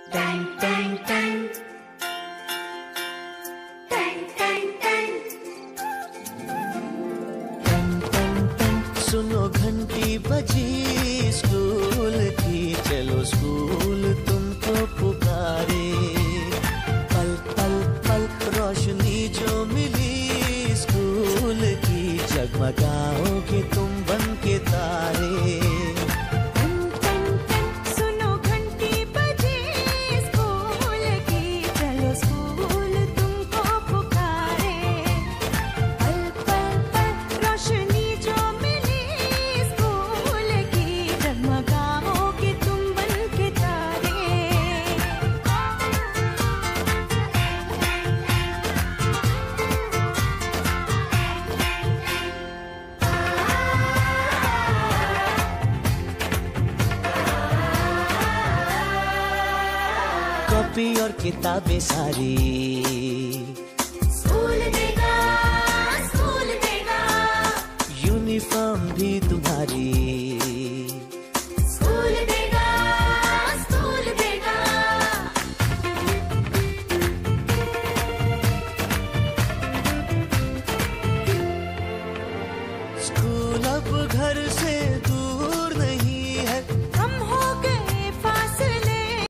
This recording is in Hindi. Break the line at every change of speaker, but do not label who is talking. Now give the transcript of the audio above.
टैंग टैंग टैंग टैंग टैंग टैंग टैंग टैंग टैंग। सुनो घंटी बजी स्कूल की, चलो स्कूल तुमको पुकारे। पल पल पल रोशनी जो मिली स्कूल की, जगमगाओगे तुम बन के तारे। कॉपी और किताबें सारी
स्कूल देगा, स्कूल देगा।
यूनिफॉर्म भी तुम्हारी
स्कूल देगा, स्कूल देगा।
स्कूल अब घर से